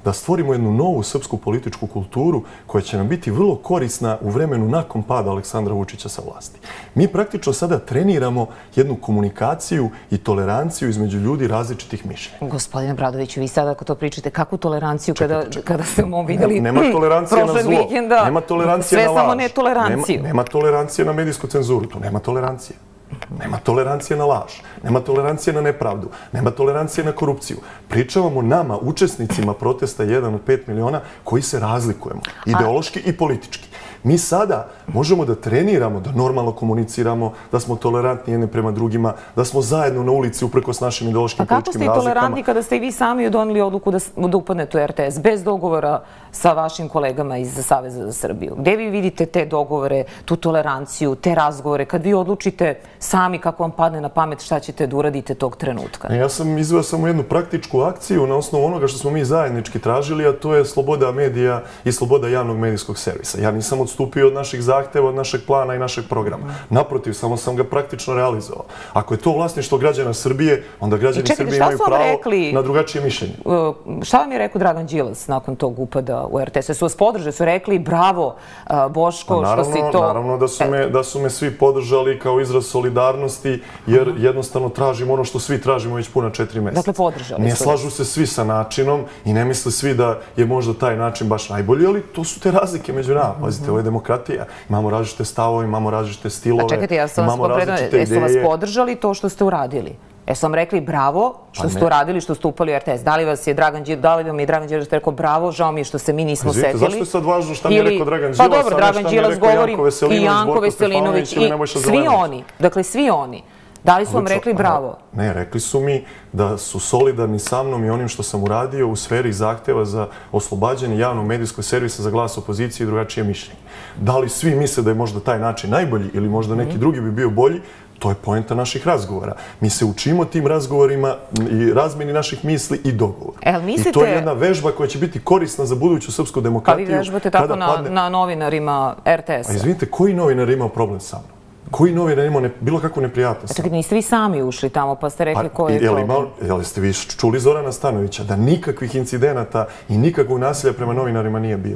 da stvorimo jednu novu srpsku političku kulturu koja će nam biti vrlo korisna u vremenu nakon pada Aleksandra Vučića sa vlasti. Mi praktično sada treniramo jednu komunikaciju i toleranciju između ljudi različitih mišljenja. Gospodine Bradoviću, vi sada ako to pričate, kakvu toleranciju kada ste mu vidjeli nema tolerancije na zlo, nema tolerancije na laž, sve samo ne toleranciju. Nema tolerancije na medijsku cenzuru, tu nema tolerancije. Nema tolerancije na laž, nema tolerancije na nepravdu, nema tolerancije na korupciju. Pričavamo nama, učesnicima protesta jedan od pet miliona, koji se razlikujemo, ideološki i politički. Mi sada možemo da treniramo, da normalno komuniciramo, da smo tolerantni jedni prema drugima, da smo zajedno na ulici uprkos našim ideološkim političkim razlikama. Pa kako ste i tolerantni kada ste i vi sami doneli odluku da upadnete u er te es bez dogovora sa vašim kolegama iz Saveza za Srbiju? Gde vi vidite te dogovore, tu toleranciju, te razgovore, kad vi odlučite sami kako vam padne na pamet šta ćete da uradite tog trenutka? Ja sam izveo samo jednu praktičku akciju na osnovu onoga što smo mi zajednički tražili, a to je sloboda medija i sloboda javnog medijskog servisa. Ja nisam odstupio od naših zahteva, od našeg plana i našeg programa. Naprotiv, samo sam ga praktično realizovao. Ako je to vlasništvo građana Srbije, onda građani Srbije imaju pravo na drugačije mišljenje. Šta vam je rekao Dragan Đilas nakon tog upada u er te es? Su vas podržali, su rekli bravo Boško što si to... Naravno da su me svi podržali kao izraz solidarnosti, jer jednostavno tražim ono što svi tražimo već puna četiri mjeseca. Dakle, podržali su. Ne slažu se svi sa načinom i ne misle svi da je možda taj način baš najbolji, ali to su te razlike među nama. Pazite, ovo je demokratija. Imamo različite stavove, imamo različite stilove, imamo različite ideje. Jesu vas podržali to što ste uradili? Jesu vam rekli bravo što ste uradili, što ste upali u er te es? Da li vas je Dragan Đilas, da li vam je Dragan Đilas rekao bravo, žao mi je što se mi nismo setili? Zašto je sad važno šta mi je rekao Dragan Đilas, pa dobro, Dragan Đilas govori i Janko Veselinović i svi oni, dakle svi oni. Da li su vam rekli bravo? Ne, rekli su mi da su solidarni sa mnom i onim što sam uradio u sferi zahteva za oslobađanje javnog medijskog servisa za glas opozicije i drugačije mišljenje. Da li svi misle da je možda taj način najbolji ili možda neki drugi bi bio bolji, to je poenta naših razgovora. Mi se učimo tim razgovorima i razmeni naših misli i dogovora. I to je jedna vežba koja će biti korisna za buduću srpsku demokratiju. Pa vi vežbate tako na novinarima er te es-a? Izvinite, koji novinar ima problem sa mnom? Koji novinar ima bilo kakvu neprijatnost? Čekaj, niste vi sami ušli tamo pa ste rekli koji je problem? Jel ste vi čuli Zorana Stanovića da nikakvih incidenata i nikakvog nasilja prema novinarima nije bilo?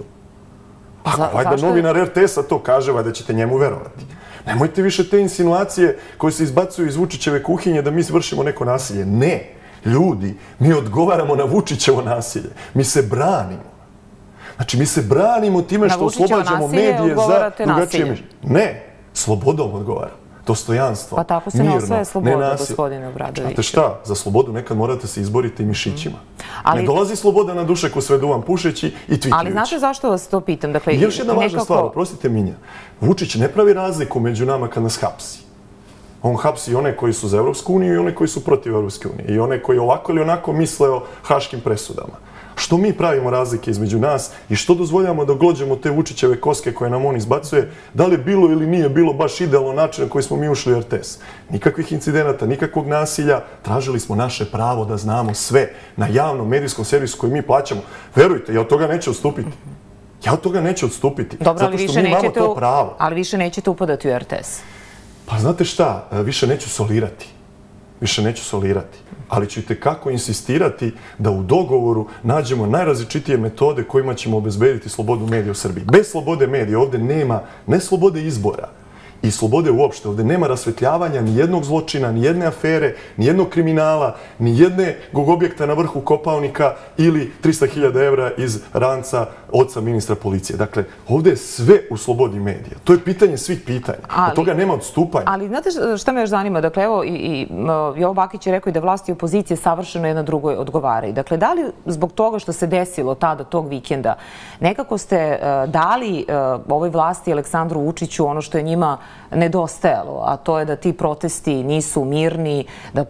Ako vajda novinar er te es-a to kaže, vajda ćete njemu verovati. Nemojte više te insinuacije koje se izbacuju iz Vučićeve kuhinje da mi vršimo neko nasilje. Ne, ljudi, mi odgovaramo na Vučićevo nasilje. Mi se branimo. Znači, mi se branimo time što oslobađamo medije za drugačije mišljenje. Ne, slobodom odgovaramo. Dostojanstvo, pa tako se ne osvaja sloboda, gospodine Obradoviću. Znate šta, za slobodu nekad morate se izboriti i mišićima. Ne dolazi sloboda na duše ko sve duvan pušeći i tweetujući. Ali znate zašto vas to pitam? I još jedna važna stvar, oprostite Minja. Vučić ne pravi razliku među nama kad nas hapsi. On hapsi i one koji su za Evropsku uniju i one koji su protiv Evropske unije. I one koji ovako ili onako misle o haškim presudama. Što mi pravimo razlike između nas i što dozvoljamo da glođemo te Vučićeve koske koje nam on izbacuje, da li je bilo ili nije bilo baš idealno način na koji smo mi ušli u er te es. Nikakvih incidenata, nikakvog nasilja, tražili smo naše pravo da znamo sve na javnom medijskom servisu koji mi plaćamo. Verujte, ja od toga neću odstupiti. Ja od toga neću odstupiti, zato što mi imamo to pravo. Ali više nećete upadati u er te es? Pa znate šta, više neću solirati. Više neću solirati. Ali ću i tekako insistirati da u dogovoru nađemo najrazličitije metode kojima ćemo obezbediti slobodu medija u Srbiji. Bez slobode medija ovde nema ne slobode izbora i slobode uopšte. Ovde nema rasvetljavanja ni jednog zločina, ni jedne afere, ni jednog kriminala, ni jednog objekta na vrhu Kopaonika ili trista hiljada evra iz ranca oca ministra policije. Dakle, ovde je sve u slobodi medija. To je pitanje svih pitanja. Od toga nema odstupanja. Ali znate šta me još zanima? Dakle, evo, i Jovo Bakić je rekao i da vlasti i opozicije savršeno jedna drugoj odgovaraju. Dakle, da li zbog toga što se desilo tada, tog vikenda, nekako ste dali ovoj vlasti Aleksandru Vučiću ono što je njima nedostajalo, a to je da ti protesti nisu mirni,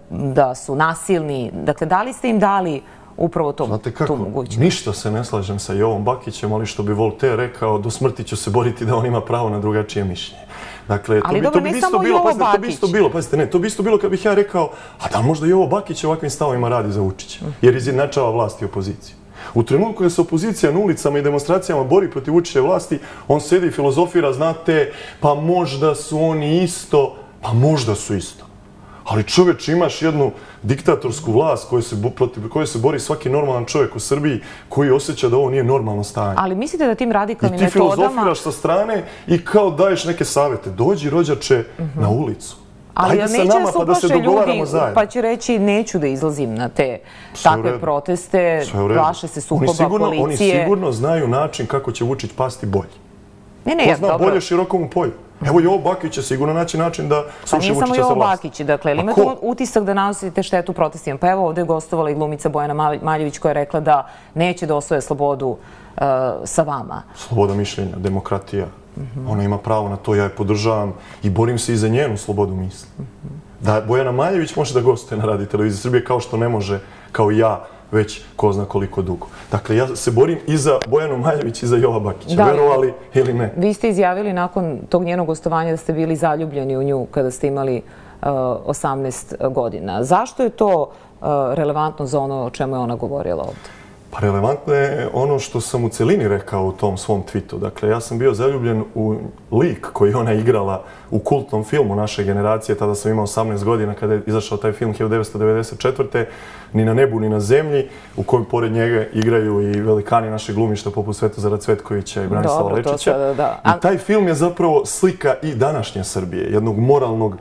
da su nasilni. Dakle, da li ste im dali upravo tu mogućnost? Znate kako, ništa se ne slažem sa Jovom Bakićem, ali što bi Voltaire rekao, do smrti ću se boriti da on ima pravo na drugačije mišljenje. Dakle, to bi isto bilo, pazite, to bi isto bilo, pazite, ne, to bi isto bilo kad bih ja rekao, a da možda Jovo Bakić ovakvim stavovima radi za Vučića, jer izjednačava vlast i opoziciju. U trenutku kada se opozicija na ulicama i demonstracijama bori protiv Vučićeve vlasti, on sedi i filozofira, znate, pa možda su oni isto, pa možda su isto. Ali čoveč, imaš jednu diktatorsku vlast koje se, protiv koje se bori svaki normalan čovjek u Srbiji koji osjeća da ovo nije normalno stanje. Ali mislite da tim radikalnim metodama... I ti metodama... filozofiraš sa strane i kao daješ neke savjete. Dođi, rođače, uh-huh. na ulicu. Ali neće da se uplaše ljudi, pa će reći neću da izlazim na te takve proteste, plaše se sukoba policije. Oni sigurno znaju način kako će Vučić pasti bolje. Ne, ne, Ko zna bolje širokom u polju. Evo Jovo Bakić će sigurno naći način da sruši Vučića sa vlasti. Pa nije samo Jovo Bakić, dakle, ili imate utisak da nanosite štetu protestima? Pa evo ovdje je gostovala i glumica Bojana Maljević koja je rekla da neće da osvoje slobodu sa vama. Sloboda mišljenja, demokratija. Ona ima pravo na to, ja je podržavam i borim se i za njenu slobodu misli. Da Bojana Maljević može da gostuje na Radio Televiziji Srbije kao što ne može, kao i ja, već ko zna koliko dugo. Dakle, ja se borim i za Bojanu Maljević i za Jova Bakića, verovali ili ne. Vi ste izjavili nakon tog njenog gostovanja da ste bili zaljubljeni u nju kada ste imali osamnaest godina. Zašto je to relevantno za ono o čemu je ona govorila ovdje? Pa relevantno je ono što sam u celini rekao u tom svom tweetu. Dakle, ja sam bio zaljubljen u lik koji ona igrala u kultnom filmu naše generacije. Tada sam imao osamnaest godina kada je izašao taj film hiljadu devetsto devedeset četvrte. Ni na nebu, ni na zemlji, u kojem pored njega igraju i velikani naše glumišta poput Svetozara Cvetkovića i Branislava Lečića. I taj film je zapravo slika i današnje Srbije, jednog moralnog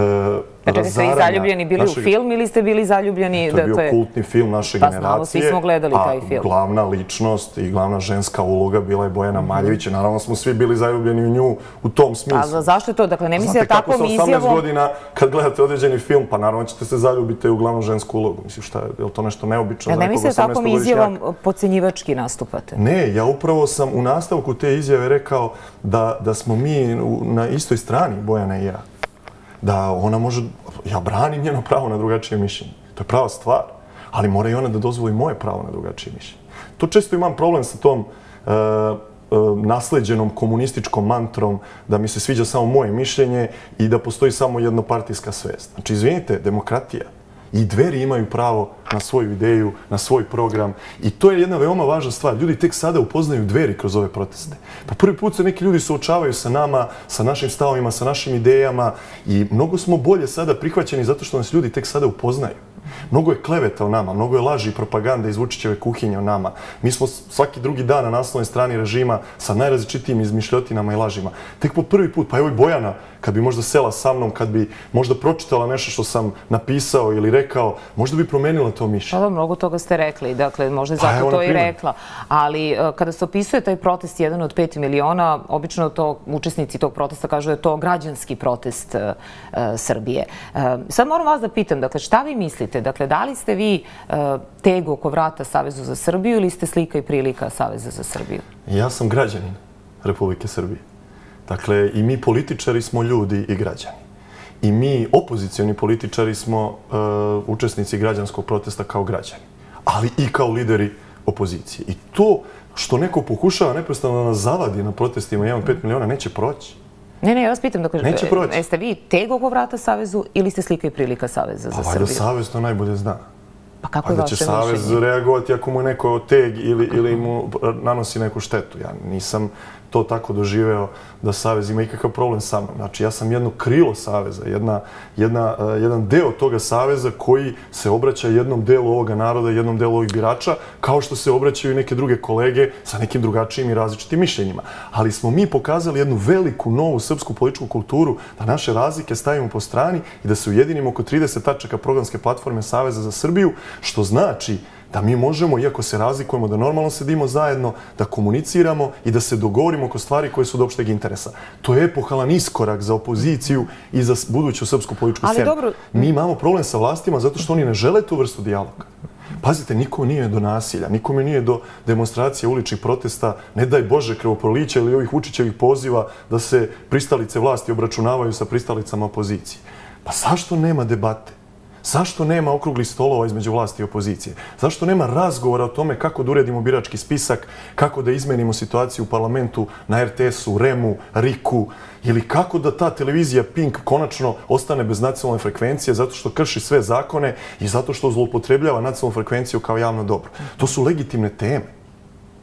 Znači, ste vi zaljubljeni bili u film ili ste bili zaljubljeni... To je bio kultni film naše generacije. Pa znamo, svi smo gledali taj film. A glavna ličnost i glavna ženska uloga bila je Bojana Maljević. Naravno smo svi bili zaljubljeni u nju u tom smislu. A zašto je to? Dakle, ne mislite da takvom izjavom... Znate kako sa osamnaest godina kad gledate određeni film, pa naravno ćete se zaljubiti u glavnu žensku ulogu. Mislim, šta je, je li to nešto neobično za nekog osamnaestogodišnjaka? Ne mislite da takvom izjavom podcenjivački nastupate? Ne, ja upravo sam u nastavku te izjave rekao da smo mi na istoj strani, Bojana i ja. Da ona može, ja branim njeno pravo na drugačije mišljenje. To je prava stvar. Ali mora i ona da dozvoli moje pravo na drugačije mišljenje. To često imam problem sa tom nasleđenom komunističkom mantrom da mi se sviđa samo moje mišljenje i da postoji samo jednopartijska svest. Znači, izvinite, demokratija. I Dveri imaju pravo na svoju ideju, na svoj program. I to je jedna veoma važna stvar. Ljudi tek sada upoznaju Dveri kroz ove proteste. Pa prvi put se neki ljudi suočavaju sa nama, sa našim stavovima, sa našim idejama i mnogo smo bolje sada prihvaćeni zato što nas ljudi tek sada upoznaju. Mnogo je kleveta o nama, mnogo je laži i propaganda iz Vučićeve kuhinje o nama. Mi smo svaki drugi dan na naslovnoj strani režima sa najrazličitijim izmišljotinama i lažima. Tek po prvi put, pa evo i Bojana, kad bi možda sela sa mnom, kad bi možda pročitala nešto što sam napisao ili rekao, možda bi promenila to mišljenje. Pa mnogo toga ste rekli, dakle, možda je zato to i rekla. Ali kada se opisuje taj protest jedan od pet miliona, obično to učesnici tog protesta kažu da je to građanski protest Srbije. Sad moram vas da pitam, dakle, šta vi mislite? Dakle, da li ste vi tegu oko vrata Savezu za Srbiju ili ste slika i prilika Saveza za Srbiju? Ja sam građanin Republike Srbije. Dakle, i mi političari smo ljudi i građani. I mi, opozicioni političari, smo učesnici građanskog protesta kao građani. Ali i kao lideri opozicije. I to što neko pokušava neprestano da nas zavadi na protestima jedan od pet miliona neće proći. Ne, ne, ja vas pitam, dakle, jeste vi teg oko vrata Savezu ili ste slika i prilika Saveza za Srbiju? Pa valjda Savez to najbolje zna. Pa kako je vaše mišljenje? Pa da će Savez reagovati ako mu je neko teg ili mu nanosi neku štetu. Ja nisam to tako doživeo da Savez ima ikakav problem sa mnom. Znači, ja sam jedno krilo Saveza, jedan deo toga Saveza koji se obraća jednom delu ovoga naroda, jednom delu ovih birača, kao što se obraćaju i neke druge kolege sa nekim drugačijim i različitim mišljenjima. Ali smo mi pokazali jednu veliku, novu srpsku političku kulturu da naše razlike stavimo po strani i da se ujedinimo oko trideset tačaka programske platforme Saveza za Srbiju, što znači da mi možemo, iako se razlikujemo, da normalno sedimo zajedno, da komuniciramo i da se dogovorimo oko stvari koje su od opšteg interesa. To je epohalan iskorak za opoziciju i za buduću srpsku političku scenu. Mi imamo problem sa vlastima zato što oni ne žele tu vrstu dijaloga. Pazite, niko nije do nasilja, nikome nije do demonstracije uličnih protesta, ne daj Bože krvoprolića ili ovih Vučićevih poziva da se pristalice vlasti obračunavaju sa pristalicama opozicije. Pa zašto nema debate? Zašto nema okruglih stolova između vlasti i opozicije? Zašto nema razgovora o tome kako da uredimo birački spisak, kako da izmenimo situaciju u parlamentu, na er te esu, remu, riku, ili kako da ta televizija Pink konačno ostane bez nacionalne frekvencije zato što krši sve zakone i zato što zloupotrebljava nacionalnu frekvenciju kao javno dobro? To su legitimne teme.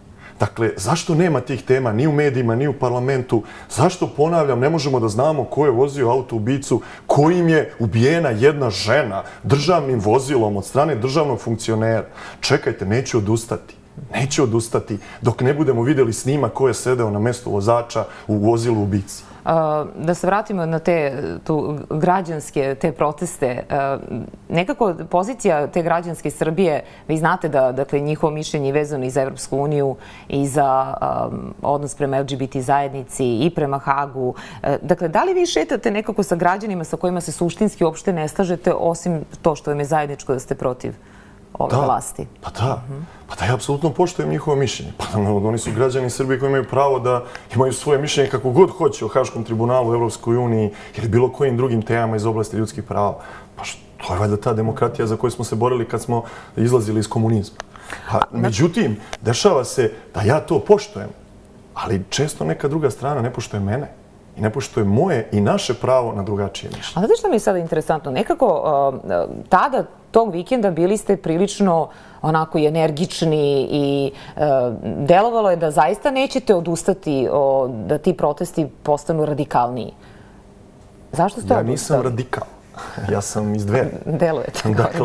Dakle, zašto nema tih tema ni u medijima, ni u parlamentu? Zašto, ponavljam, ne možemo da znamo ko je vozio auto ubicu, kojim je ubijena jedna žena državnim vozilom od strane državnog funkcionera? Čekajte, neću odustati. Neću odustati dok ne budemo vidjeli snima ko je sedeo na mestu vozača u vozilu ubici. Da se vratimo na te tu građanske, te proteste. Nekako pozicija te građanske Srbije, vi znate da dakle, njihovo mišljenje je vezano i za Evropsku uniju i za um, odnos prema L G B T zajednici i prema Hagu. Dakle, da li vi šetate nekako sa građanima sa kojima se suštinski uopšte ne slažete, osim to što vam je zajedničko da ste protiv ove vlasti? Pa da. Pa da, ja apsolutno poštujem njihovo mišljenje. Pa oni su građani Srbije koji imaju pravo da imaju svoje mišljenje kako god hoće o Haškom tribunalu, Evropskoj uniji ili bilo kojim drugim temama iz oblasti ljudskih prava. Pa to je valjda ta demokratija za koju smo se borili kad smo izlazili iz komunizma. Međutim, dešava se da ja to poštujem, ali često neka druga strana ne poštuje mene. I ne poštuje moje i naše pravo na drugačije mišljenje. A znate što mi je sada interesantno? Nekako tada, tog vikenda, bili ste prilično onako i energični i delovalo je da zaista nećete odustati da ti protesti postanu radikalniji. Zašto ste odustali? Ja nisam radikal. Ja sam iz Dveri. Delujete. Dakle,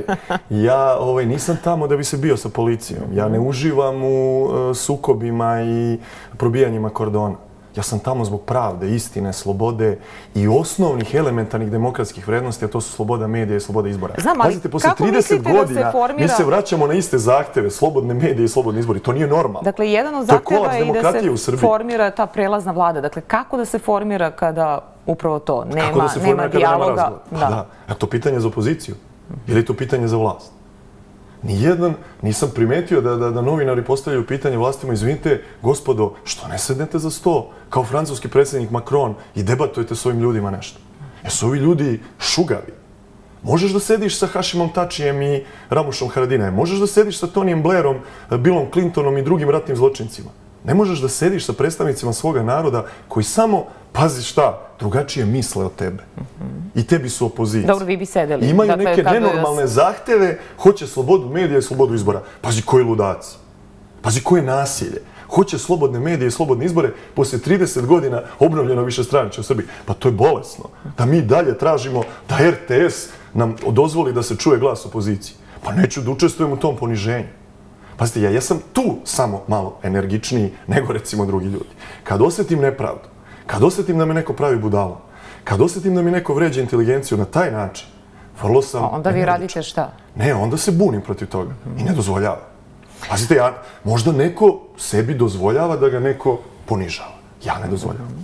ja nisam tamo da bi se bio sa policijom. Ja ne uživam u sukobima i probijanjima kordona. Ja sam tamo zbog pravde, istine, slobode i osnovnih elementarnih demokratskih vrednosti, a to su sloboda medija i sloboda izbora. Pazite, posle trideset godina mi se vraćamo na iste zahteve, slobodne medije i slobodni izbori. To nije normalno. Dakle, jedan od zahteva je i da se formira ta prelazna vlada. Dakle, kako da se formira kada upravo to nema dijaloga? Da. A to pitanje za opoziciju? Ili je to pitanje za vlast? Nijedan, nisam primetio da novinari postavljaju pitanje vlastima, izvinite, gospodo, što ne sednete za sto kao francuski predsjednik Macron i debatujete s ovim ljudima nešto? Jer su ovi ljudi šugavi. Možeš da sediš sa Hašimom Tačijem i Ramušom Haradinajem, možeš da sediš sa Tonijem Blairom, Billom Clintonom i drugim ratnim zločincima. Ne možeš da sediš sa predstavnicima svoga naroda koji samo, pazi šta, drugačije misle o tebe. I tebi su opozicija. Dobro, vi bi sedeli. Imaju neke nenormalne zahteve, hoće slobodu medija i slobodu izbora. Pazi, koji ludaci. Pazi, koje nasilje. Hoće slobodne medije i slobodne izbore poslije trideset godina obnovljeno višestranačje u Srbiji. Pa to je bolesno. Da mi dalje tražimo da R T S nam dozvoli da se čuje glas opozicije. Pa neću da učestvujem u tom poniženju. Pazite, ja jesam tu samo malo energičniji nego recimo drugi ljudi. Kad osjetim nepravdu, kad osjetim da me neko pravi budalom, kad osjetim da mi neko vređa inteligenciju na taj način, vrlo sam energičan. Onda vi radite šta? Ne, onda se bunim protiv toga i ne dozvoljava. Pazite, ja, možda neko sebi dozvoljava da ga neko ponižava. Ja ne dozvoljavam.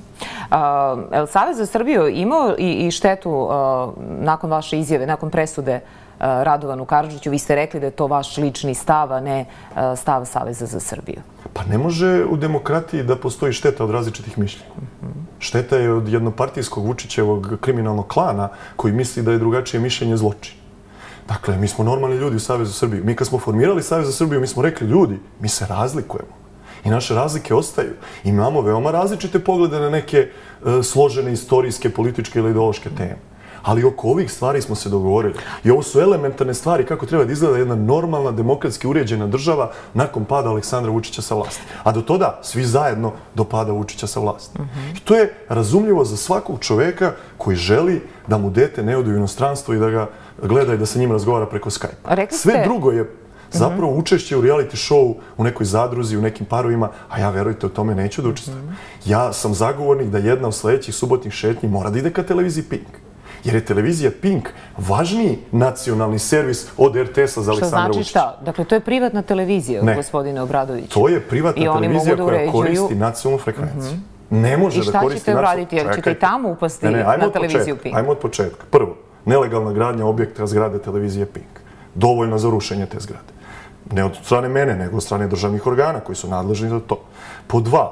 Savez za Srbiju imao i štetu nakon vaše izjave, nakon presude Radovanu Karadžiću. Vi ste rekli da je to vaš lični stav, a ne stav Saveza za Srbiju. Pa ne može u demokratiji da postoji šteta od različitih mišljenja. Šteta je od jednopartijskog Vučićevog kriminalnog klana koji misli da je drugačije mišljenje zločin. Dakle, mi smo normalni ljudi u Savezu za Srbiju. Mi kad smo formirali Savez za Srbiju, mi smo rekli ljudi, mi se razlikujemo. I naše razlike ostaju. Imamo veoma različite poglede na neke složene istorijske, političke ili ideološke teme. Ali oko ovih stvari smo se dogovorili. I ovo su elementarne stvari kako treba da izgleda jedna normalna, demokratski uređena država nakon pada Aleksandra Vučića sa vlasti. A do toga svi zajedno do pada Vučića sa vlasti. I to je razumljivo za svakog čoveka koji želi da mu dete ne ode u inostranstvo i da ga gleda i da sa njim razgovara preko Skype. Sve drugo je zapravo učešće u reality show, u nekoj zadruzi, u nekim parovima, a ja, verujte, o tome neću da učestvujem. Ja sam zagovornik da jedna od sledećih subotnih šetnji mora da ide ka televiziji Pink. Jer je televizija Pink važniji nacionalni servis od R T S-a za Aleksandra Vučića. Što znači šta? Dakle, to je privatna televizija, gospodine Obradoviću. To je privatna televizija koja koristi nacionalnu frekvenciju. Ne može da koristi nacionalnu... I šta ćete uraditi? Jer ćete i tamo upasti na televiziju Pink? Ajmo od početka. Prvo, nelegalna gradnja objekta zgrade televizije Pink. Dovoljno za rušenje te zgrade. Ne od strane mene, nego od strane državnih organa koji su nadležni za to. Po dva,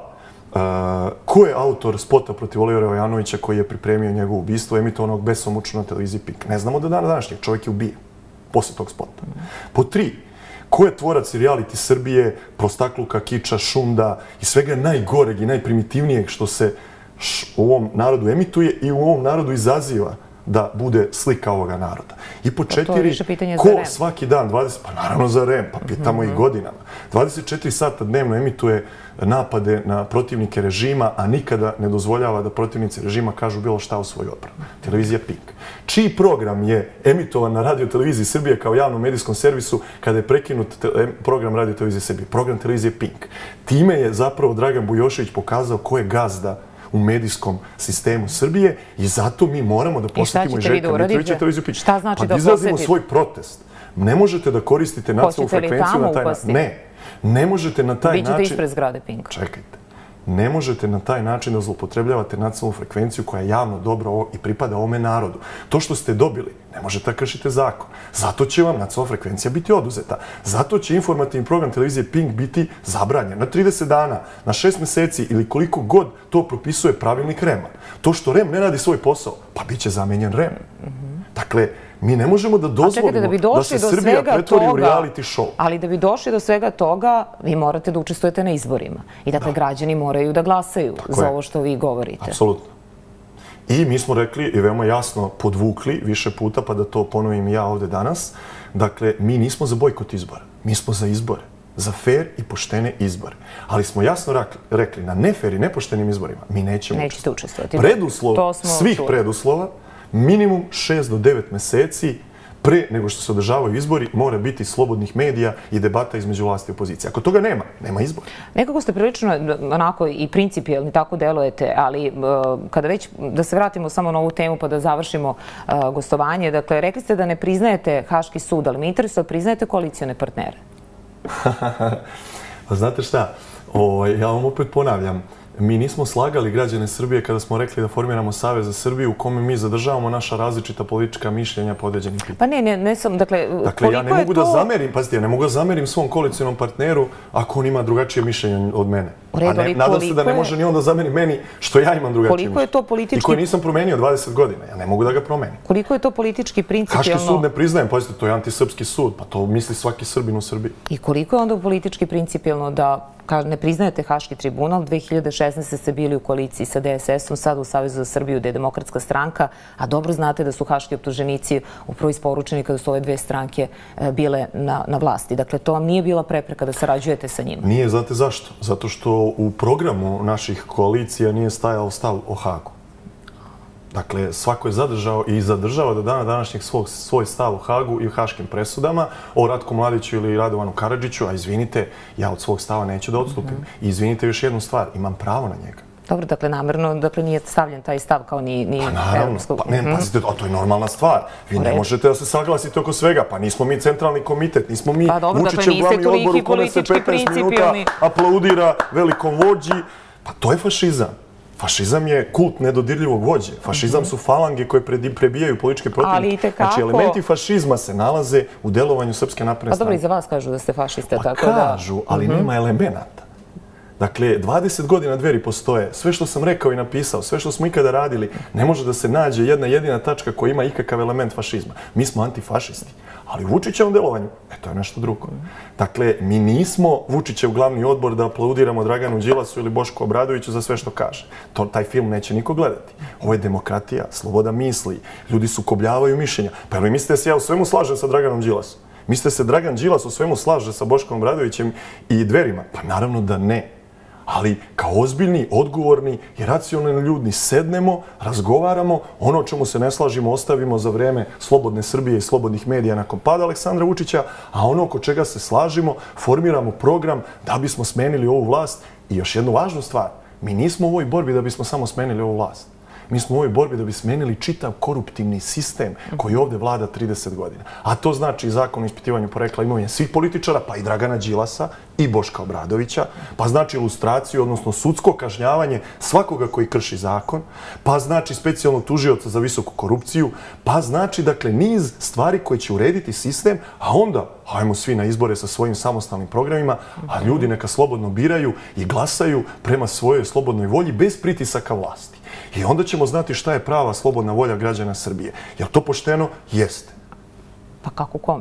ko je autor spota protiv Olivera Vojanovića koji je pripremio njegovo ubistvo emitovanog besomučno na televiziji Pink? Ne znamo do dana današnjeg. Čovjek je ubijen posle tog spota. Po tri, ko je tvorac i reality Srbije, prostakluka, kiča, šunda i svega najgoreg i najprimitivnijeg što se u ovom narodu emituje i u ovom narodu izaziva da bude slika ovoga naroda. I po četiri, ko svaki dan, dvadeset, pa naravno za R E M, pa pitamo ih godinama. dvadeset četiri sata dnevno emituje napade na protivnike režima, a nikada ne dozvoljava da protivnici režima kažu bilo šta u svoj odbranu. Televizija Pink. Čiji program je emitovan na Radio televiziji Srbije kao javnom medijskom servisu kada je prekinut program Radio televizije Srbije? Program televizije Pink. Time je zapravo Dragan Bujošević pokazao ko je gazda u medijskom sistemu Srbije i zato mi moramo da posjetimo i Željka Mitrovića televiziju Pink. Šta znači pa da izrazimo svoj protest. Ne možete da koristite nacionalnu frekvenciju na taj način. Ne. Ne možete na taj način... Vi ćete ispred zgrade Pink. Čekajte. Ne možete na taj način da zloupotrebljavate nacionalnu frekvenciju koja je javno dobro i pripada ovome narodu. To što ste dobili, ne možete da kršite zakon. Zato će vam nacionalna frekvencija biti oduzeta. Zato će informativni program televizije Pink biti zabranjen na trideset dana, na šest meseci ili koliko god to propisuje pravilnik R E M-a. To što R E M ne radi svoj posao, pa bit će zamenjen R E M. Dakle, mi ne možemo da dozvolimo da se Srbija pretvori u reality show. Ali da bi došli do svega toga, vi morate da učestvujete na izborima. I dakle, građani moraju da glasaju za ovo što vi govorite. Apsolutno. I mi smo rekli i veoma jasno podvukli više puta, pa da to ponovim i ja ovde danas, dakle, mi nismo za bojkot izbora. Mi smo za izbore. Za fair i poštene izbore. Ali smo jasno rekli, na nefair i nepoštenim izborima mi nećemo učestvovati. Preduslov svih preduslova, minimum šest do devet meseci pre nego što se održavaju izbori mora biti slobodnih medija i debata između vlasti i opozicije. Ako toga nema, nema izbora. Nekako ste prilično onako i principijelni, tako delujete, ali kada već, da se vratimo samo na ovu temu pa da završimo gostovanje, dakle, rekli ste da ne priznajete Haški sud, ali me interesuje da priznajete koalicione partnere. Pa znate šta, ja vam opet ponavljam, mi nismo slagali građane Srbije kada smo rekli da formiramo Savez za Srbiju u kome mi zadržavamo naša različita politička mišljenja po određenim pitanjima. Pa ne, ne sam, dakle, Dakle, ja ne mogu da zamerim, pazite, ja ne mogu da zamerim svom koalicionom partneru ako on ima drugačije mišljenje od mene. Nadam se da ne može ni on da zameri meni što ja imam drugačije mišljenje. Koliko je to politički... I koje nisam promenio dvadeset godina, ja ne mogu da ga promenim. Koliko je to politički principijalno... Haški sud ne priznajem, pazite, to je antisrpski sud, pa to misli svaki Srbin u Srbiji. I koliko je onda politički principijalno da ne priznajete Haški tribunal? dve hiljade šesnaeste ste bili u koaliciji sa D S S-om, sad u Savezu za Srbiju, gde je Demokratska stranka, a dobro znate da su haški optuženici upravo isporučeni kada su ove dve stranke bile na vlasti. Dakle, to vam nije bila prepreka da sarađujete sa njima? Nije, znate zašto? Zato što u programu naših koalicija nije stajao stav o Hagu. Dakle, svako je zadržao i zadržava do dana današnjeg svoj stav o Hagu i o haškim presudama, o Ratku Mladiću ili Radovanu Karadžiću, a izvinite, ja od svog stava neću da odstupim. I izvinite još jednu stvar, imam pravo na njega. Dobro, dakle, namerno, dakle, nije stavljen taj stav kao ni... Pa naravno, pa ne, pazite, to je normalna stvar. Vi ne možete da se saglasite oko svega, pa nismo mi centralni komitet, nismo mi Vučićev glavni odbor u kome se petnaest minuta aplaudira velikom vođi. Pa to je fašizam. Fašizam je kult nedodirljivog vođe. Fašizam su falange koje prebijaju političke protivnike. Znači, elementi fašizma se nalaze u delovanju Srpske napredne stranke. Pa dobro, i za vas kažu da ste fašiste, tako da... Pa kažu, ali nema elemenata. Dakle, dvadeset godina Dveri postoje. Sve što sam rekao i napisao, sve što smo ikada radili, ne može da se nađe jedna jedina tačka koja ima ikakav element fašizma. Mi smo antifašisti. Ali u Vučićevom delovanju, e, to je nešto drugo. Dakle, mi nismo Vučićev glavni odbor da aplaudiramo Draganu Đilasu ili Bošku Obradoviću za sve što kaže. Taj film neće niko gledati. Ovo je demokratija, sloboda misli. Ljudi sukobljavaju mišljenja. Pa jel vi mislite da se ja u svemu slažem sa Draganom Đilasom? Mislite da se Dragan Đilas u svemu slaže sa Boškom Obradovićem i Dverima? Pa naravno da ne. Ali kao ozbiljni, odgovorni i racionalni ljudi sednemo, razgovaramo, ono o čemu se ne slažimo ostavimo za vreme slobodne Srbije i slobodnih medija nakon pada Aleksandra Vučića, a ono oko čega se slažimo, formiramo program da bismo smenili ovu vlast. I još jednu važnu stvar, mi nismo u ovoj borbi da bismo samo smenili ovu vlast. Mi smo u ovoj borbi da bi smenili čitav koruptivni sistem koji ovde vlada trideset godina. A to znači zakon o ispitivanju porekla imovine svih političara, pa i Dragana Đilasa i Boška Obradovića, pa znači ilustraciju, odnosno sudsko kažnjavanje svakoga koji krši zakon, pa znači specijalnog tužioca za visoku korupciju, pa znači, dakle, niz stvari koje će urediti sistem, a onda hajmo svi na izbore sa svojim samostalnim programima, a ljudi neka slobodno biraju i glasaju prema svojoj slobodnoj volji bez pritisaka vlasti. I onda ćemo znati šta je prava slobodna volja građana Srbije. Jel to pošteno? Jeste. Pa kako kome?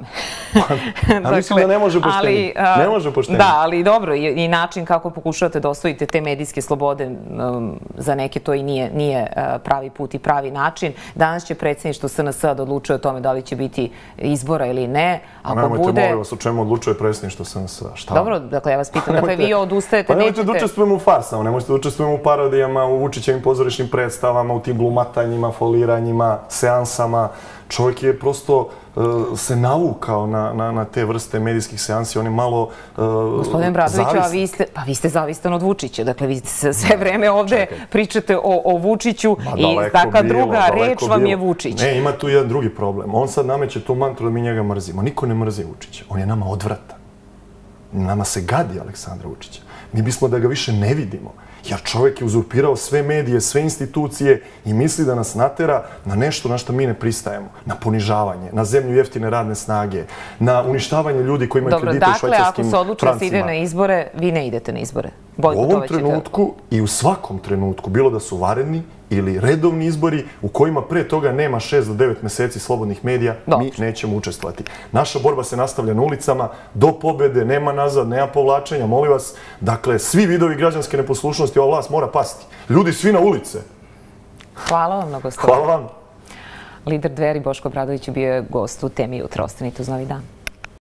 A mislim da ne može poštenije. Ne može poštenije. Da, ali dobro, i način kako pokušavate da osvojite te medijske slobode, za neke to i nije pravi put i pravi način. Danas će predsjedništvo S N S-a da odlučuje o tome da li će biti izbora ili ne. Nemojte, molim vas, o čemu odlučuje predsjedništvo S N S-a. Dobro, dakle, ja vas pitam, dakle, vi odustajete, nećete... Pa nemojte da učestvujemo u farsama, nemojte da učestvujemo u parodijama, u Vučićevim pozorišnim predstavama, u tim glumatanjima, foliranjima, seansama. Čovjek je prosto se navukao na te vrste medijskih seansi, on je malo zavisnik. Gospodin Bradović, pa vi ste zavistan od Vučića, dakle vi sve vreme ovde pričate o Vučiću i taka druga reč vam je Vučić. Ne, ima tu jedan drugi problem. On sad nameće tu mantru da mi njega mrzimo. Niko ne mrzi Vučića, on je nama odvratan. Nama se gadi Aleksandra Vučića. Mi bismo da ga više ne vidimo. Jer čovjek je uzurpirao sve medije, sve institucije i misli da nas natera na nešto na što mi ne pristajemo. Na ponižavanje, na zemlju jeftine radne snage, na uništavanje ljudi koji imaju kredite u švajcarskim francima. Dobro, dakle, ako se odluči da se ide na izbore, vi ne idete na izbore. U ovom trenutku i u svakom trenutku, bilo da su vanredni ili redovni izbori u kojima pre toga nema šest do devet meseci slobodnih medija, mi nećemo učestvovati. Naša borba se nastavlja na ulicama, do pobjede, nema nazad, nema povlačenja, molim vas. Dakle, svi vidovi građanske neposlušnosti ova vlast mora pasti. Ljudi, svi na ulice. Hvala vam mnogo. Hvala vam. Lider Dveri Boško Obradović bio je gost u Temi jutra. Ostanite uz Novi dan.